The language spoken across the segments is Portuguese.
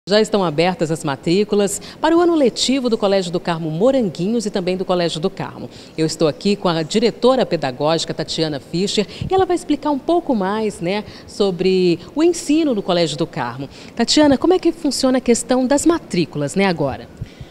Já estão abertas as matrículas para o ano letivo do Colégio do Carmo Moranguinhos e também do Colégio do Carmo. Eu estou aqui com a diretora pedagógica, Tatiana Fischer, e ela vai explicar um pouco mais, sobre o ensino no Colégio do Carmo. Tatiana, como é que funciona a questão das matrículas, agora?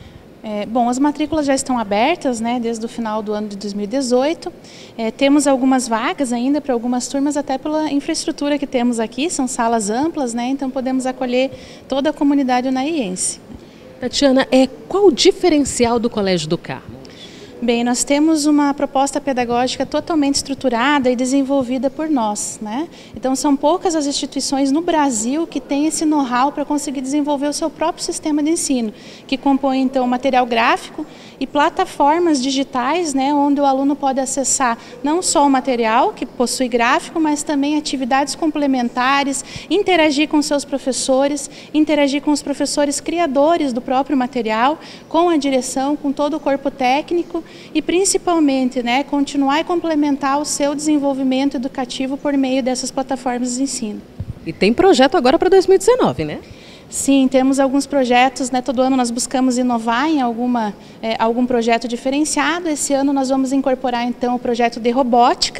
Bom, as matrículas já estão abertas, desde o final do ano de 2018. Temos algumas vagas ainda para algumas turmas, até pela infraestrutura que temos aqui, são salas amplas, então podemos acolher toda a comunidade unaiense. Tatiana, qual o diferencial do Colégio do Carmo? Bem, nós temos uma proposta pedagógica totalmente estruturada e desenvolvida por nós, Então são poucas as instituições no Brasil que têm esse know-how para conseguir desenvolver o seu próprio sistema de ensino, que compõe então material gráfico e plataformas digitais, onde o aluno pode acessar não só o material, que possui gráfico, mas também atividades complementares, interagir com seus professores, interagir com os professores criadores do próprio material, com a direção, com todo o corpo técnico, e principalmente continuar e complementar o seu desenvolvimento educativo por meio dessas plataformas de ensino. E tem projeto agora para 2019, Sim, temos alguns projetos, todo ano nós buscamos inovar em algum projeto diferenciado. Esse ano nós vamos incorporar então o projeto de robótica,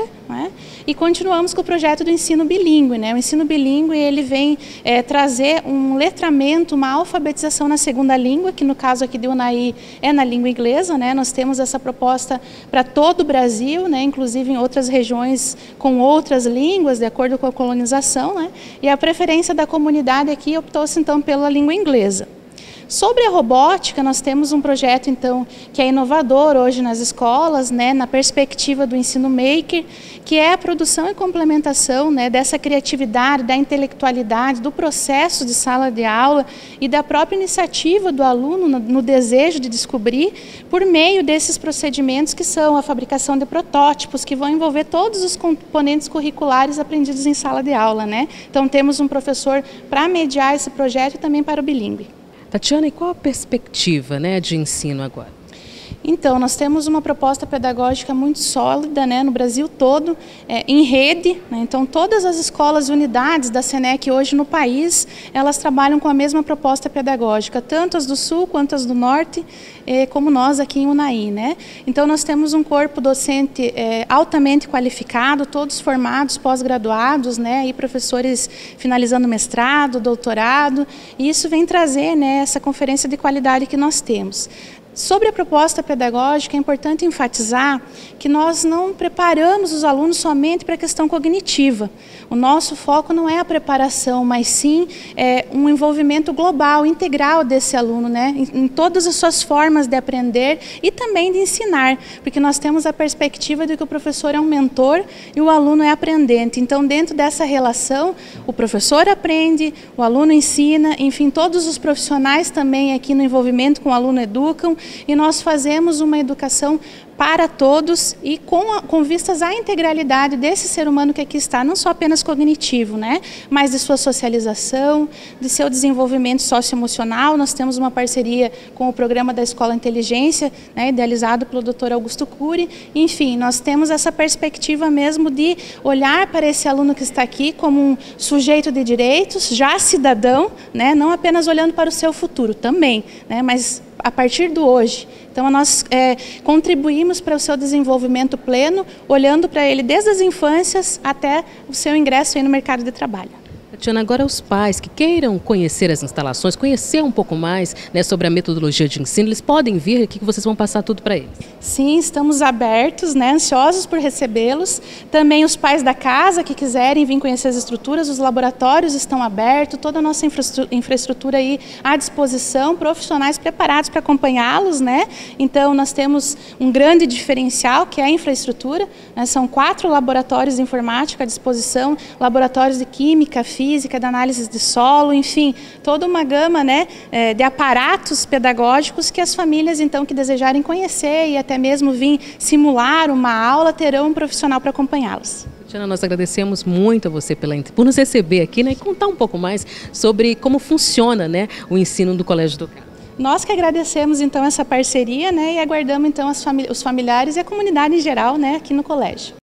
e continuamos com o projeto do ensino bilíngue. O ensino bilíngue ele vem trazer um letramento, uma alfabetização na segunda língua, que no caso aqui de Unai é na língua inglesa. Nós temos essa proposta para todo o Brasil, inclusive em outras regiões com outras línguas, de acordo com a colonização, e a preferência da comunidade aqui optou-se então pela língua inglesa. Sobre a robótica, nós temos um projeto então que é inovador hoje nas escolas, na perspectiva do ensino maker, que é a produção e complementação dessa criatividade, da intelectualidade, do processo de sala de aula e da própria iniciativa do aluno no desejo de descobrir por meio desses procedimentos que são a fabricação de protótipos, que vão envolver todos os componentes curriculares aprendidos em sala de aula. Então temos um professor para mediar esse projeto e também para o bilíngue. Tatiana, e qual a perspectiva de ensino agora? Então, nós temos uma proposta pedagógica muito sólida no Brasil todo, em rede. Então, todas as escolas e unidades da SENEC hoje no país, elas trabalham com a mesma proposta pedagógica, tanto as do Sul quanto as do Norte, como nós aqui em Unai. Então, nós temos um corpo docente altamente qualificado, todos formados, pós-graduados, e professores finalizando mestrado, doutorado, e isso vem trazer essa conferência de qualidade que nós temos. Sobre a proposta pedagógica, é importante enfatizar que nós não preparamos os alunos somente para a questão cognitiva. O nosso foco não é a preparação, mas sim um envolvimento global, integral desse aluno, em todas as suas formas de aprender e também de ensinar, porque nós temos a perspectiva de que o professor é um mentor e o aluno é aprendente. Então, dentro dessa relação, o professor aprende, o aluno ensina, enfim, todos os profissionais também aqui no envolvimento com o aluno educam, e nós fazemos uma educação para todos e com vistas à integralidade desse ser humano que aqui está, não só apenas cognitivo, mas de sua socialização, de seu desenvolvimento socioemocional. Nós temos uma parceria com o programa da Escola Inteligência, idealizado pelo Dr. Augusto Cury. Enfim, nós temos essa perspectiva mesmo de olhar para esse aluno que está aqui como um sujeito de direitos, já cidadão, não apenas olhando para o seu futuro também, mas a partir do hoje. Então, nós contribuímos para o seu desenvolvimento pleno, olhando para ele desde as infâncias até o seu ingresso aí no mercado de trabalho. Tatiana, agora os pais que queiram conhecer as instalações, conhecer um pouco mais sobre a metodologia de ensino, eles podem vir aqui que vocês vão passar tudo para eles? Sim, estamos abertos, ansiosos por recebê-los. Também os pais da casa que quiserem vir conhecer as estruturas, os laboratórios estão abertos, toda a nossa infraestrutura aí à disposição, profissionais preparados para acompanhá-los. Então, nós temos um grande diferencial que é a infraestrutura. São 4 laboratórios de informática à disposição, laboratórios de química, física, de análise de solo, enfim, toda uma gama de aparatos pedagógicos que as famílias então que desejarem conhecer e até mesmo vir simular uma aula terão um profissional para acompanhá-los. Tatiana, nós agradecemos muito a você por nos receber aqui e contar um pouco mais sobre como funciona o ensino do Colégio do Carmo. Nós que agradecemos então essa parceria e aguardamos então os familiares e a comunidade em geral aqui no colégio.